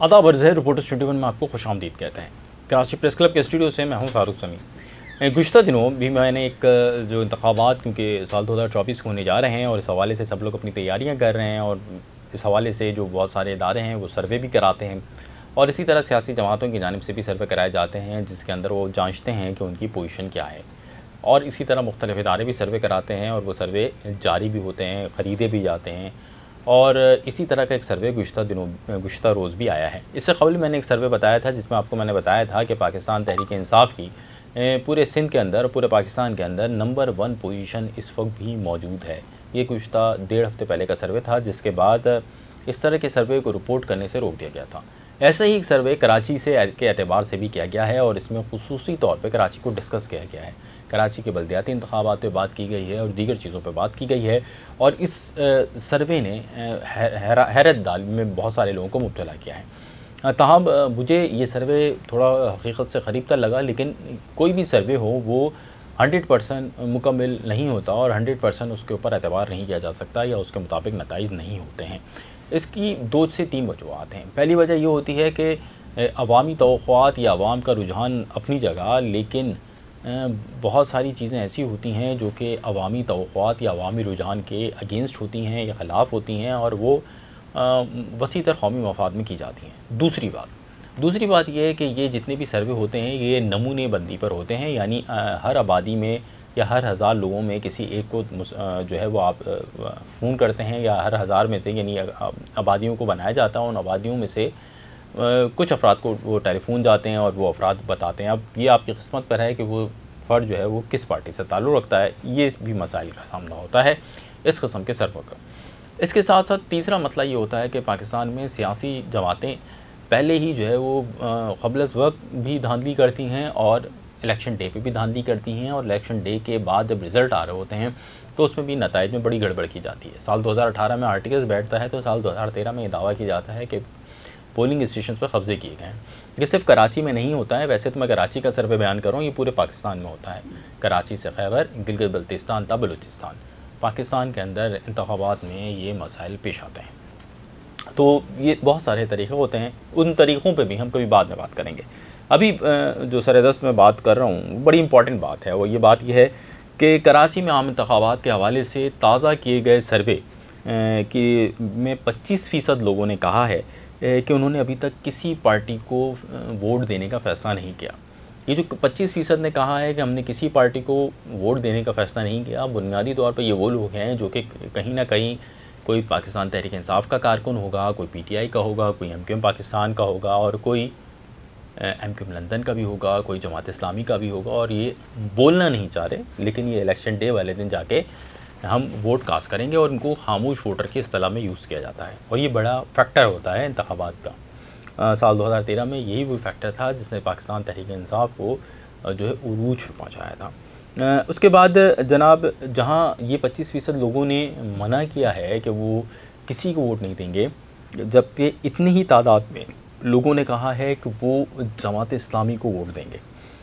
आदाब अर्ज़ है, रिपोर्टर्स 21 में आपको खुशामदीद कहते हैं। कराची प्रेस क्लब के स्टूडियो से मैं हूं फारूक समी। गुज़िश्ता दिनों भी मैंने एक जो इंतखाबात क्योंकि साल 2024 होने जा रहे हैं और इस हवाले से सब लोग अपनी तैयारियां कर रहे हैं और इस हवाले से जो बहुत सारे इदारे हैं वो सर्वे भी कराते हैं और इसी तरह सियासी जमातों की जानिब से भी सर्वे कराए जाते हैं जिसके अंदर वो जाँचते हैं कि उनकी पोजीशन क्या है। और इसी तरह मुख्तलिफ़ इदारे भी सर्वे कराते हैं और वो सर्वे जारी भी होते हैं, ख़रीदे भी जाते हैं। और इसी तरह का एक सर्वे गुज़िश्ता रोज़ भी आया है। इससे कबल मैंने एक सर्वे बताया था जिसमें आपको मैंने बताया था कि पाकिस्तान तहरीक इंसाफ की पूरे सिंध के अंदर, पूरे पाकिस्तान के अंदर नंबर 1 पोजीशन इस वक्त भी मौजूद है। ये गुज़िश्ता 1.5 हफ़्ते पहले का सर्वे था जिसके बाद इस तरह के सर्वे को रिपोर्ट करने से रोक दिया गया था। ऐसा ही एक सर्वे कराची के एतबार से भी किया गया है और इसमें खुसूसी तौर पर कराची को डिस्कस किया गया है। कराची के बल्दियाती इंतखाबात पे बात की गई है और दीगर चीज़ों पे बात की गई है और इस सर्वे ने हैरत दाल में बहुत सारे लोगों को मुब्तला किया है। ताहम मुझे ये सर्वे थोड़ा हकीकत से करीब तक लगा, लेकिन कोई भी सर्वे हो वो 100% मुकम्मल नहीं होता और 100% उसके ऊपर एतबार नहीं किया जा सकता या उसके मुताबिक नताइज नहीं होते हैं। इसकी 2 से 3 वजूहात हैं। पहली वजह ये होती है कि अवामी तवक्कुआत या अवाम का रुझान अपनी जगह, लेकिन बहुत सारी चीज़ें ऐसी होती हैं जो कि अवामी तवक्कुआत या अवामी रुझान के अगेंस्ट होती हैं या ख़िलाफ़ होती हैं और वो वसी तर कौमी मफाद में की जाती हैं। दूसरी बात यह है कि ये जितने भी सर्वे होते हैं ये नमूने बंदी पर होते हैं, यानी हर आबादी में या हर 1000 लोगों में किसी एक को जो है वो आप फ़ोन करते हैं या हर 1000 में से यानी आबादियों को बनाया जाता है। उन आबादियों में से कुछ अफराद को वो टेलीफोन जाते हैं और वो अफराद बताते हैं। अब ये आपकी किस्मत पर है कि वो फ़र्द जो है वो किस पार्टी से ताल्लुक़ रखता है, ये भी मसाइल का सामना होता है इस किस्म के सर्वे का। इसके साथ साथ तीसरा मसला ये होता है कि पाकिस्तान में सियासी जमातें पहले ही जो है वो क़ब्ल वक्त भी धांधली करती हैं और इलेक्शन डे पे भी धांधली करती हैं और इलेक्शन डे के बाद जब रिज़ल्ट आ रहे होते हैं तो उसमें भी नताइज में बड़ी गड़बड़ की जाती है। साल 2018 में आर्टिकल्स बैठता है तो साल 2013 में ये दावा किया जाता है कि पोलिंग स्टेशन पर कब्ज़े किए गए हैं। ये सिर्फ कराची में नहीं होता है, वैसे तो मैं कराची का सर्वे बयान कर रहा हूँ, ये पूरे पाकिस्तान में होता है। कराची से खैबर, गिलगित बल्तिस्तान तक बलूचिस्तान, पाकिस्तान के अंदर इंतखाबात में ये मसाइल पेश आते हैं। तो ये बहुत सारे तरीक़े होते हैं, उन तरीक़ों पर भी हम कभी बाद में बात करेंगे। अभी जो सरदस्त में बात कर रहा हूँ बड़ी इंपॉर्टेंट बात है, वो ये बात यह है कि कराची में आम इंतखाबात के हवाले से ताज़ा किए गए सर्वे कि में 25% लोगों ने कहा है कि उन्होंने अभी तक किसी पार्टी को वोट देने का फ़ैसला नहीं किया। ये जो 25% ने कहा है कि हमने किसी पार्टी को वोट देने का फ़ैसला नहीं किया, बुनियादी तौर पर ये वो लोग हैं जो कि कहीं ना कहीं कोई पाकिस्तान तहरीक इंसाफ का कारकुन होगा, कोई PTI का होगा, कोई MQM पाकिस्तान का होगा और कोई MQM लंदन का भी होगा, कोई जमात इस्लामी का भी होगा और ये बोलना नहीं चाह रहे, लेकिन ये इलेक्शन डे वाले दिन जाके हम वोट कास्ट करेंगे और उनको खामोश वोटर की इस्तिलाह में यूज़ किया जाता है और ये बड़ा फैक्टर होता है इंतखाबात का। साल 2013 में यही वो फैक्टर था जिसने पाकिस्तान तहरीक इंसाफ को जो है उरूज पर पहुँचाया था। उसके बाद जनाब जहाँ ये 25% लोगों ने मना किया है कि वो किसी को वोट नहीं देंगे, जबकि इतनी ही तादाद में लोगों ने कहा है कि वो जमात इस्लामी को वोट देंगे।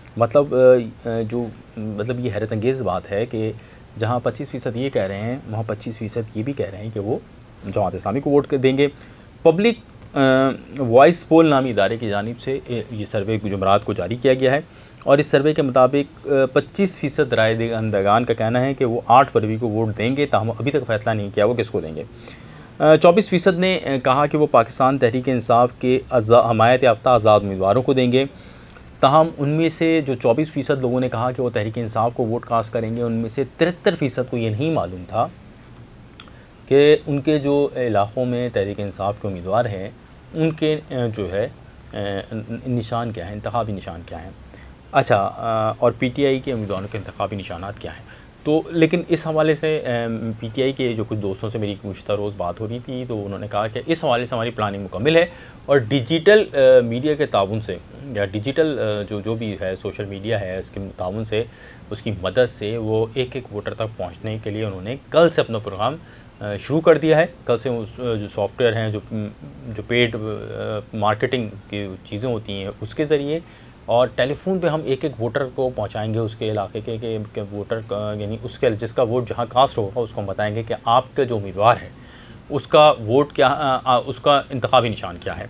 मतलब ये हैरत अंगेज़ बात है कि जहाँ 25% ये कह रहे हैं वहाँ 25% ये भी कह रहे हैं कि वो जमात इस्लामी को वोट देंगे। पब्लिक वॉइस पोल नामी इदारे की जानिब से ये सर्वे जुमरात को जारी किया गया है और इस सर्वे के मुताबिक 25% राय दहिंदगान का कहना है कि वो 8 फरवरी को वोट देंगे, ताहम अभी तक फ़ैसला नहीं किया वो किसको देंगे। 24% ने कहा कि वो पाकिस्तान तहरीक इंसाफ के हमायत याफ्ता आज़ाद उम्मीदवारों को देंगे, ताहम उनमें से जो 24% लोगों ने कहा कि वो तहरीक इंसाफ को वोट कास्ट करेंगे, उनमें से 73% को ये नहीं मालूम था कि उनके जो इलाक़ों में तहरीक इंसाफ के उम्मीदवार हैं उनके जो है निशान क्या हैं, इंतखाबी निशान क्या हैं। अच्छा, और PTI के उम्मीदवारों के इंतखाबी निशानात क्या हैं। तो लेकिन इस हवाले से PTI के जो कुछ दोस्तों से मेरी गुज़िश्ता रोज़ बात हो रही थी तो उन्होंने कहा कि इस हवाले से हमारी प्लानिंग मुकम्मल है और डिजिटल मीडिया के ताउन से या डिजिटल जो भी है सोशल मीडिया है इसके ताउन से, उसकी मदद से वो एक वोटर तक पहुंचने के लिए उन्होंने कल से अपना प्रोग्राम शुरू कर दिया है। कल से जो सॉफ्टवेयर हैं जो पेड मार्केटिंग की चीज़ें होती हैं उसके ज़रिए और टेलीफोन पे हम एक वोटर को पहुंचाएंगे उसके इलाके के वोटर यानी उसके जिसका वोट जहां कास्ट होगा उसको हम बताएंगे कि आपका जो उम्मीदवार है उसका वोट क्या उसका इंतखाबी निशान क्या है।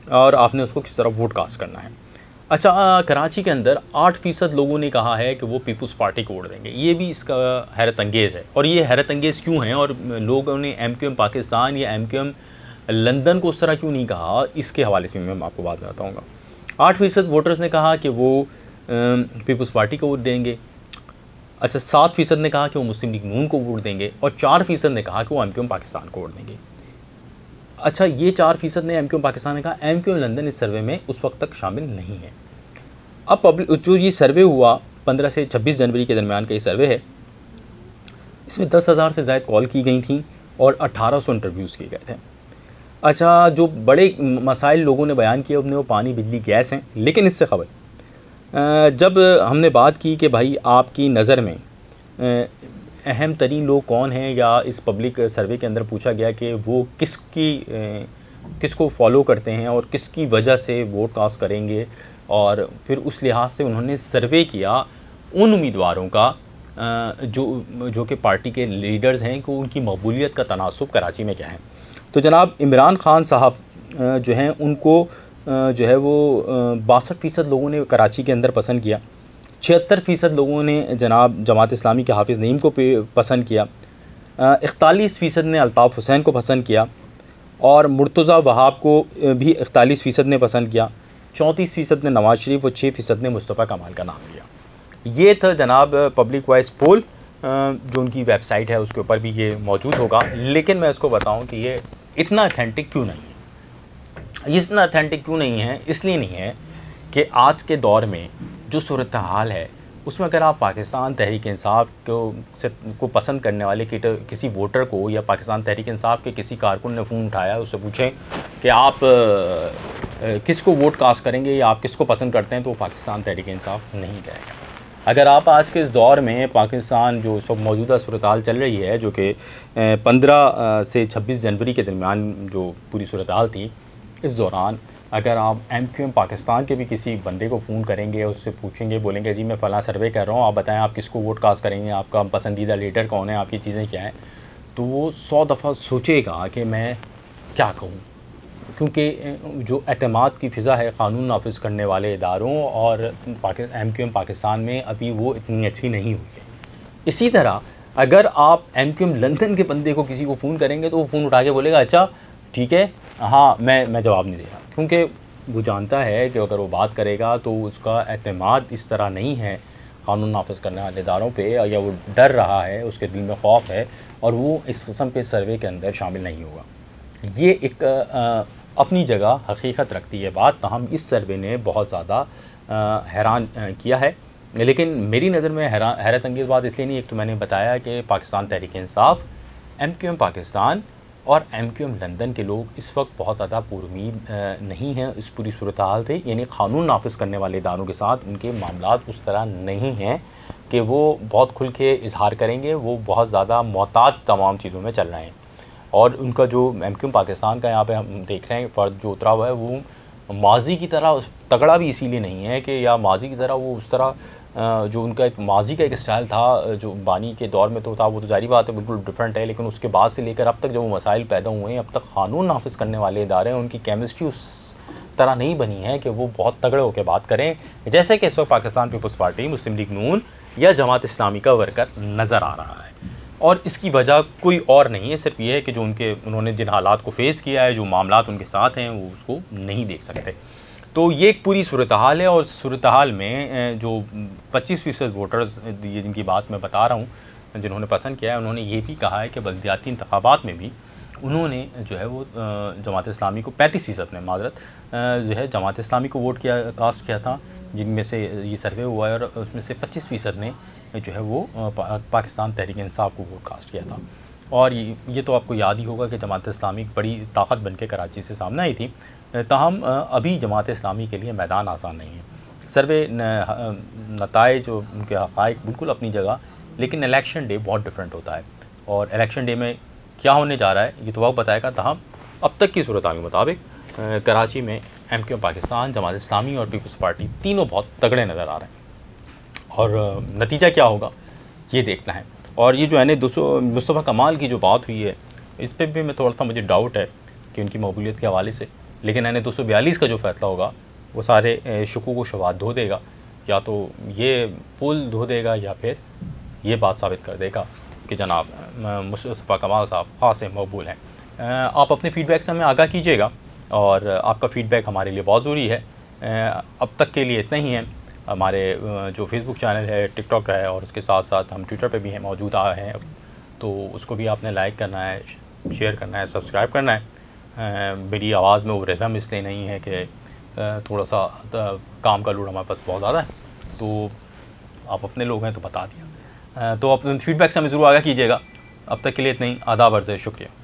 और आपने उसको किस तरह वोट कास्ट करना है। अच्छा, कराची के अंदर 8% लोगों ने कहा है कि वो पीपल्स पार्टी को वोट देंगे। ये भी इसका हैरत अंगेज़ है। और ये हैरत अंगेज़ क्यों है, और लोगों ने MQM पाकिस्तान या MQM लंदन को उस तरह क्यों नहीं कहा, इसके हवाले से मैं आपको बात बताऊँगा। 8% वोटर्स ने कहा कि वो पीपल्स पार्टी को वोट देंगे। अच्छा, 7% ने कहा कि वो मुस्लिम लीग नून को वोट देंगे, और 4% ने कहा कि वो MQM पाकिस्तान को वोट देंगे। अच्छा, ये 4% ने MQM पाकिस्तान ने कहा। MQM लंदन इस सर्वे में उस वक्त तक शामिल नहीं है। अब पब्लिक जो ये सर्वे हुआ 15 से 26 जनवरी के दरमियान का ये सर्वे है, इसमें 10,000 से ज़्यादा कॉल की गई थी और 1800 इंटरव्यूज़ किए गए थे। अच्छा, जो बड़े मसाइल लोगों ने बयान किए उनमें वो पानी, बिजली, गैस हैं। लेकिन इससे खबर जब हमने बात की कि भाई आपकी नज़र में अहम तरीन लोग कौन हैं, या इस पब्लिक सर्वे के अंदर पूछा गया कि वो किसको फॉलो करते हैं और किसकी वजह से वोट कास्ट करेंगे, और फिर उस लिहाज से उन्होंने सर्वे किया उन उम्मीदवारों का जो कि पार्टी के लीडर्स हैं, कि उनकी मकबूलियत का तनासुब कराची में क्या है। तो जनाब इमरान खान साहब जो हैं उनको जो है वो 62% लोगों ने कराची के अंदर पसंद किया। 76% लोगों ने जनाब जमात इस्लामी के हाफिज़ नईम को पसंद किया। 41% ने अल्ताफ़ हुसैन को पसंद किया, और मुर्तज़ा वहाब को भी 41% ने पसंद किया। 34% ने नवाज़ शरीफ और 6% ने मुस्तफ़ा कमाल का नाम लिया। ये था जनाब पब्लिक वॉइस पोल, जो उनकी वेबसाइट है उसके ऊपर भी ये मौजूद होगा। लेकिन मैं इसको बताऊं कि ये इतना अथेंटिक क्यों नहीं है। इतना अथेंटिक क्यों नहीं है, इसलिए नहीं है कि आज के दौर में जो सूरत हाल है उसमें अगर आप पाकिस्तान तहरीक इंसाफ को पसंद करने वाले किसी वोटर को, या पाकिस्तान तहरीक इंसाफ के किसी कारकुन ने फ़ोन उठाया, उससे पूछें कि आप किसको वोट कास्ट करेंगे या आप किसको पसंद करते हैं, तो वो पाकिस्तान तहरीक इंसाफ नहीं कहेगा। अगर आप आज के इस दौर में पाकिस्तान जो इस वक्त मौजूदा सूरत हाल चल रही है, जो कि 15 से 26 जनवरी के दरमियान जो पूरी सूरत हाल थी, इस दौरान अगर आप MQM पाकिस्तान के भी किसी बंदे को फ़ोन करेंगे, उससे पूछेंगे, बोलेंगे जी मैं फ़लाँ सर्वे कर रहा हूँ, आप बताएं आप किसको वोट कास्ट करेंगे, आपका पसंदीदा लीडर कौन है, आपकी चीज़ें क्या हैं, तो वो 100 दफ़ा सोचेगा कि मैं क्या कहूँ। क्योंकि जो एतमाद की फ़िज़ा है क़ानून नाफिज़ करने वाले इदारों और MQM पाकिस्तान में, अभी वो इतनी अच्छी नहीं हुई है। इसी तरह अगर आप MQM लंदन के बंदे को किसी को फ़ोन करेंगे तो वो फ़ोन उठा के बोलेगा अच्छा ठीक है, हाँ मैं जवाब नहीं दे रहा, क्योंकि वो जानता है कि अगर वो बात करेगा तो उसका एतमाद इस तरह नहीं है क़ानून नाफिज़ करने वाले इदारों पे, या वो डर रहा है, उसके दिल में खौफ है, और वो इस किस्म के सर्वे के अंदर शामिल नहीं होगा। ये एक अपनी जगह हकीकत रखती है बात, ताहम इस सर्वे ने बहुत ज़्यादा हैरान किया है। लेकिन मेरी नज़र में हैरत अंगेज़ बात इसलिए नहीं, एक तो मैंने बताया कि पाकिस्तान तहरीक इंसाफ, MQM पाकिस्तान और MQM लंदन के लोग इस वक्त बहुत ज़्यादा पुरुमीद नहीं हैं इस पूरी सूरत हाल से, यानी क़ानून नाफिज़ करने वाले इदारों के साथ उनके मामलात उस तरह नहीं हैं कि वो बहुत खुल के इजहार करेंगे। वो बहुत ज़्यादा मोहतात तमाम चीज़ों में चल रहे हैं, और उनका जो MQM पाकिस्तान का यहाँ पे हम देख रहे हैं फ़र्द जो उतरा हुआ है, वो माजी की तरह तगड़ा भी इसीलिए नहीं है कि, या माजी की तरह वो उस तरह जो उनका एक माजी का एक स्टाइल था जो बानी के दौर में तो था, वो तो जारी बात है बिल्कुल डिफरेंट है। लेकिन उसके बाद से लेकर अब तक जो मसाइल पैदा हुए हैं, अब तक क़ानून नाफिज़ करने वाले इदारे हैं, उनकी केमिस्ट्री उस तरह नहीं बनी है कि वो बहुत तगड़े होकर बात करें, जैसे कि इस वक्त पाकिस्तान पीपल्स पार्टी, मुस्लिम लीग नून या जमात इस्लामी का वर्कर नज़र आ रहा है। और इसकी वजह कोई और नहीं है, सिर्फ ये है कि जो उन्होंने जिन हालात को फेस किया है, जो मामलात उनके साथ हैं, वो उसको नहीं देख सकते। तो ये एक पूरी सूरत हाल है, और सूरत हाल में जो 25% वोटर्स ये जिनकी बात मैं बता रहा हूँ जिन्होंने पसंद किया है, उन्होंने ये भी कहा है कि बल्दियाती इंतखाबात में भी उन्होंने जो है वो जमात इस्लामी को 35% ने माजरत जो है जमात इस्लामी को वोट किया, कास्ट किया था, जिनमें से ये सर्वे हुआ है, और उसमें से 25% ने जो है वो पाकिस्तान तहरीक इंसाफ को वोट कास्ट किया था। और ये तो आपको याद ही होगा कि जमात इस्लामी बड़ी ताकत बन के कराची से सामने आई थी, ताहम अभी जमात इस्लामी के लिए मैदान आसान नहीं है। सर्वे नताए जो उनके हक़ाइक़ बिल्कुल अपनी जगह, लेकिन इलेक्शन डे बहुत डिफरेंट होता है, और इलेक्शन डे में क्या होने जा रहा है ये तो वक्त बताएगा। ताहम अब तक की सूरत हाल के मुताबिक कराची में MQM पाकिस्तान, जमात इस्लामी और पीपल्स पार्टी तीनों बहुत तगड़े नज़र आ रहे हैं, और नतीजा क्या होगा ये देखना है। और ये जो है मुस्तफ़ा कमाल की जो बात हुई है, इस पर भी मैं थोड़ा सा मुझे डाउट है कि उनकी मकबूलियत के हवाले से, लेकिन एन 242 का जो फैसला होगा वो सारे शुकों को शवाद धो देगा, या तो ये पुल धो देगा या फिर ये बात साबित कर देगा कि जनाब मुस्तफ़ा कमाल साहब खासे मकबूल हैं। आप अपने फ़ीडबैक से हमें आगाह कीजिएगा और आपका फ़ीडबैक हमारे लिए बहुत ज़रूरी है। अब तक के लिए इतना ही है। हमारे जो फेसबुक चैनल है, टिकटॉक है और उसके साथ साथ हम ट्विटर पे भी हैं, मौजूद हैं, तो उसको भी आपने लाइक करना है, शेयर करना है, सब्सक्राइब करना है। मेरी आवाज़ में वो रिदम इसलिए नहीं है कि थोड़ा सा काम का लोड हमारे पास बहुत ज़्यादा है, तो आप अपने लोग हैं तो बता दिया। तो अपने फ़ीडबैक से हमें ज़रूर आगाह कीजिएगा। अब तक के लिए इतना ही। आदाब अर्ज़ है, शुक्रिया।